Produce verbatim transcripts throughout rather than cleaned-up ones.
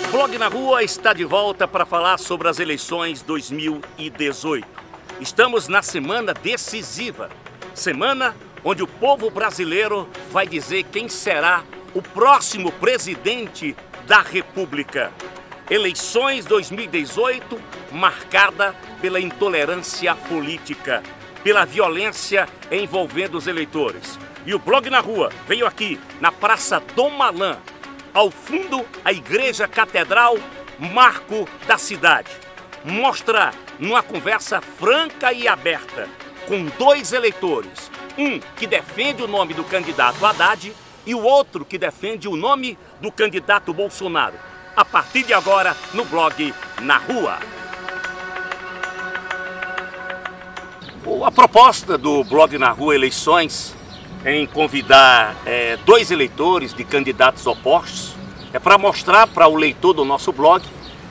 Blog na Rua está de volta para falar sobre as eleições dois mil e dezoito. Estamos na semana decisiva, semana onde o povo brasileiro vai dizer quem será o próximo presidente da República. Eleições dois mil e dezoito marcada pela intolerância política, pela violência envolvendo os eleitores. E o Blog na Rua veio aqui na Praça Dom Malan, ao fundo a Igreja Catedral, marco da cidade. Mostrar numa conversa franca e aberta com dois eleitores, um que defende o nome do candidato Haddad e o outro que defende o nome do candidato Bolsonaro. A partir de agora, no Blog na Rua. A proposta do Blog na Rua Eleições em convidar é, dois eleitores de candidatos opostos é para mostrar para o leitor do nosso blog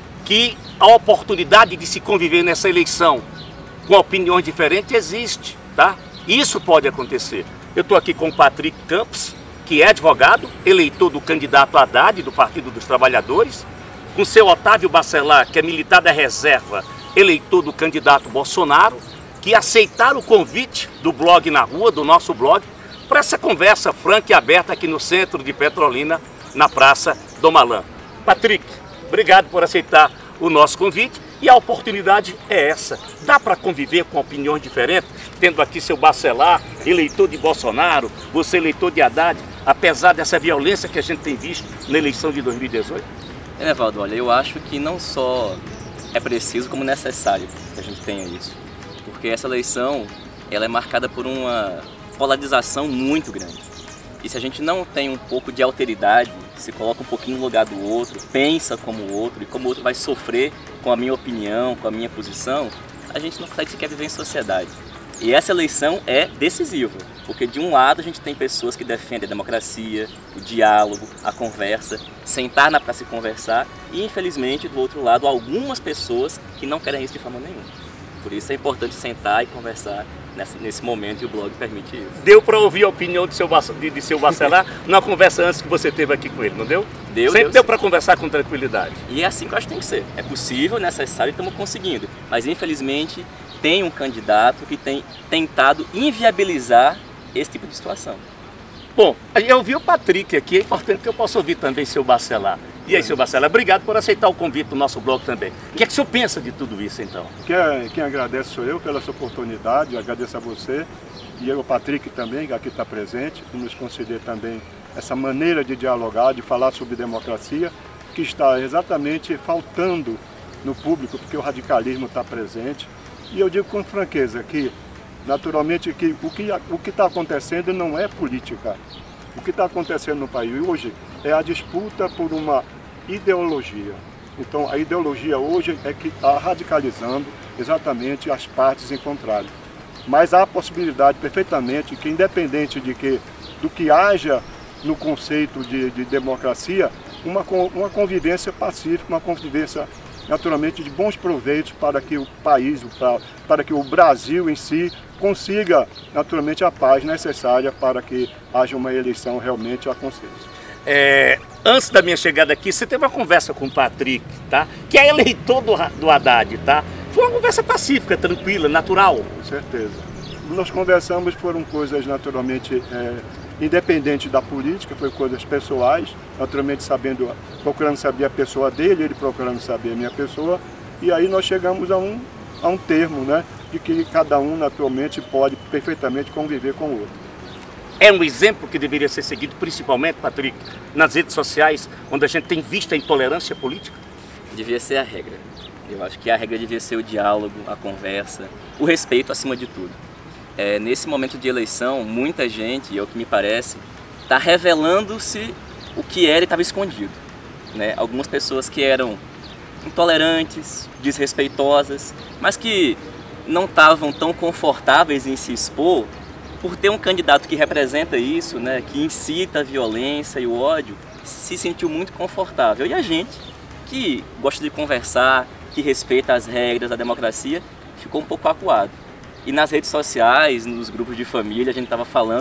que a oportunidade de se conviver nessa eleição com opiniões diferentes existe, tá? Isso pode acontecer. Eu estou aqui com o Patrick Campos, que é advogado, eleitor do candidato Haddad, do Partido dos Trabalhadores, com o seu Otávio Bacelar, que é militar da reserva, eleitor do candidato Bolsonaro, que aceitaram o convite do Blog na Rua, do nosso blog, para essa conversa franca e aberta aqui no centro de Petrolina, na Praça Dom Malan. Patrick, obrigado por aceitar o nosso convite e a oportunidade é essa. Dá para conviver com opiniões diferentes, tendo aqui seu Bacelar, eleitor de Bolsonaro, você eleitor de Haddad, apesar dessa violência que a gente tem visto na eleição de dois mil e dezoito? É, Evaldo, olha, eu acho que não só é preciso, como necessário que a gente tenha isso. Porque essa eleição, ela é marcada por uma polarização muito grande. E se a gente não tem um pouco de alteridade, se coloca um pouquinho no lugar do outro, pensa como o outro e como o outro vai sofrer com a minha opinião, com a minha posição, a gente não consegue sequer viver em sociedade. E essa eleição é decisiva, porque de um lado a gente tem pessoas que defendem a democracia, o diálogo, a conversa, sentar na praça e conversar, e infelizmente do outro lado algumas pessoas que não querem isso de forma nenhuma. Por isso é importante sentar e conversar nesse, nesse momento, e o blog permite isso. Deu para ouvir a opinião de seu, de, de seu Bacelar na conversa antes que você teve aqui com ele, não deu? Deu. Sempre deu, deu para conversar com tranquilidade. E é assim que eu acho que tem que ser. É possível, necessário e estamos conseguindo. Mas infelizmente tem um candidato que tem tentado inviabilizar esse tipo de situação. Bom, eu vi o Patrick aqui, é importante que eu possa ouvir também seu Bacelar. E aí, seu Bacelar, obrigado por aceitar o convite do nosso blog também. O que é que o senhor pensa de tudo isso, então? Quem, quem agradece sou eu pela sua oportunidade, agradeço a você e eu, o Patrick também, que aqui está presente, por nos conceder também essa maneira de dialogar, de falar sobre democracia, que está exatamente faltando no público, porque o radicalismo está presente. E eu digo com franqueza que, naturalmente, que o que o que está acontecendo não é política. O que está acontecendo no país hoje é a disputa por uma ideologia. Então, a ideologia hoje é que está radicalizando exatamente as partes em contrário. Mas há a possibilidade perfeitamente que, independente de que, do que haja no conceito de, de democracia, uma, uma convivência pacífica, uma convivência naturalmente de bons proveitos para que o país, para, para que o Brasil em si consiga naturalmente a paz necessária para que haja uma eleição realmente a consenso. É, antes da minha chegada aqui, você teve uma conversa com o Patrick, tá? Que é eleitor do, do Haddad, tá? Foi uma conversa pacífica, tranquila, natural. Com certeza. Nós conversamos, foram coisas naturalmente é, independentes da política, foi coisas pessoais, naturalmente sabendo, procurando saber a pessoa dele, ele procurando saber a minha pessoa, e aí nós chegamos a um, a um termo, né? De que cada um naturalmente pode perfeitamente conviver com o outro. É um exemplo que deveria ser seguido, principalmente, Patrick, nas redes sociais, onde a gente tem visto a intolerância política? Devia ser a regra. Eu acho que a regra devia ser o diálogo, a conversa, o respeito acima de tudo. É, nesse momento de eleição, muita gente, e é o que me parece, está revelando-se o que era e estava escondido. Né? Algumas pessoas que eram intolerantes, desrespeitosas, mas que não estavam tão confortáveis em se expor, por ter um candidato que representa isso, né, que incita a violência e o ódio, se sentiu muito confortável. E a gente, que gosta de conversar, que respeita as regras da democracia, ficou um pouco acuado. E nas redes sociais, nos grupos de família, a gente estava falando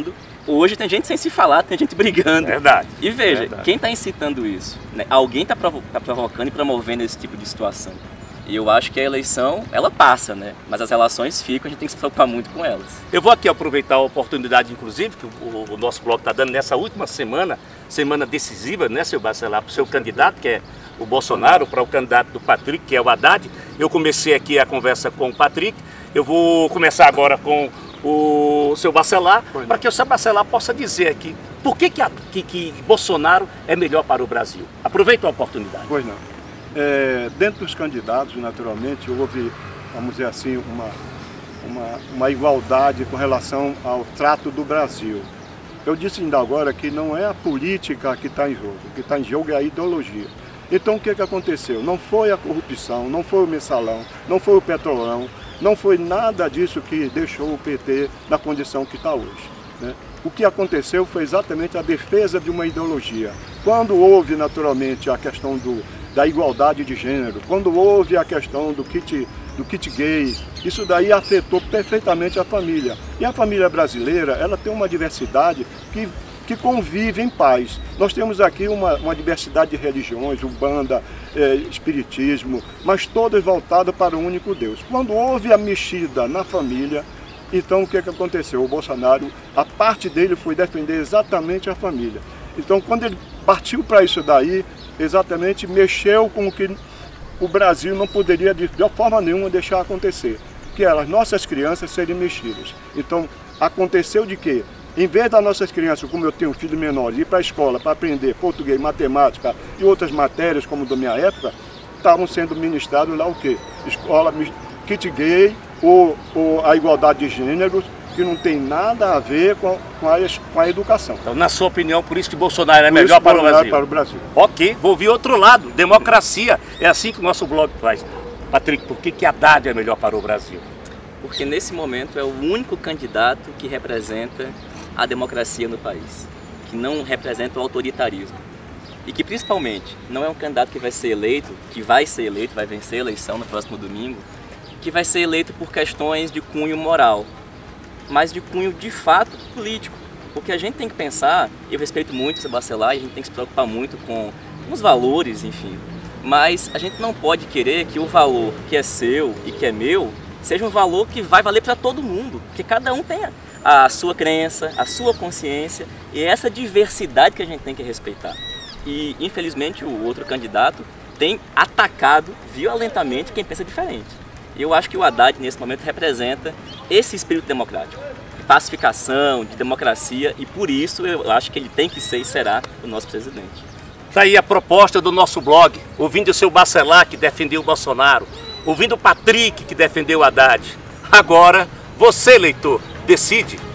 hoje tem gente sem se falar, tem gente brigando. Verdade. E veja, Verdade. quem está incitando isso? Né? Alguém está provo tá provocando e promovendo esse tipo de situação. E eu acho que a eleição, ela passa, né? Mas as relações ficam, a gente tem que se preocupar muito com elas. Eu vou aqui aproveitar a oportunidade, inclusive, que o, o nosso blog está dando nessa última semana, semana decisiva, né, seu Bacelar, para o seu candidato, que é o Bolsonaro, para o candidato do Patrick, que é o Haddad. Eu comecei aqui a conversa com o Patrick, eu vou começar agora com o seu Bacelar, para que o seu Bacelar possa dizer aqui por que, que, a, que, que Bolsonaro é melhor para o Brasil. Aproveita a oportunidade. Pois não. É, dentro dos candidatos, naturalmente, houve, vamos dizer assim, uma, uma, uma igualdade com relação ao trato do Brasil. Eu disse ainda agora que não é a política que está em jogo, o que está em jogo é a ideologia. Então o que, que aconteceu? Não foi a corrupção, não foi o mensalão, não foi o petrolão, não foi nada disso que deixou o P T na condição que está hoje, né? O que aconteceu foi exatamente a defesa de uma ideologia. Quando houve, naturalmente, a questão do, da igualdade de gênero, quando houve a questão do kit, do kit gay, isso daí afetou perfeitamente a família. E a família brasileira, ela tem uma diversidade que, que convive em paz. Nós temos aqui uma, uma diversidade de religiões, umbanda, é, espiritismo, mas todas voltadas para um único Deus. Quando houve a mexida na família, então o que, que aconteceu? O Bolsonaro, a parte dele foi defender exatamente a família. Então quando ele partiu para isso daí, exatamente mexeu com o que o Brasil não poderia de, de forma nenhuma deixar acontecer, que eram as nossas crianças serem mexidas. Então aconteceu de que, em vez das nossas crianças, como eu tenho filho menor, ir para a escola para aprender português, matemática e outras matérias como da minha época, estavam sendo ministrados lá o quê? Escola, kit gay, ou, ou a igualdade de gêneros, que não tem nada a ver com, com, a, com a educação. Então, na sua opinião, por isso que Bolsonaro é Por melhor isso, para o Bolsonaro Brasil? para o Brasil. Ok, vou ouvir outro lado, democracia. É assim que o nosso blog faz. Patrick, por que, que Haddad é melhor para o Brasil? Porque nesse momento é o único candidato que representa a democracia no país, que não representa o autoritarismo. E que principalmente não é um candidato que vai ser eleito, que vai ser eleito, vai vencer a eleição no próximo domingo, que vai ser eleito por questões de cunho moral, mas de cunho de fato político. Porque a gente tem que pensar, eu respeito muito o seu Bacelar, a gente tem que se preocupar muito com os valores, enfim, mas a gente não pode querer que o valor que é seu e que é meu seja um valor que vai valer para todo mundo, porque cada um tem a sua crença, a sua consciência, e é essa diversidade que a gente tem que respeitar. E infelizmente o outro candidato tem atacado violentamente quem pensa diferente. E eu acho que o Haddad, nesse momento, representa esse espírito democrático, de pacificação, de democracia, e por isso eu acho que ele tem que ser e será o nosso presidente. Está aí a proposta do nosso blog, ouvindo o seu Bacelar, que defendeu o Bolsonaro, ouvindo o Patrick, que defendeu o Haddad. Agora, você, leitor, decide.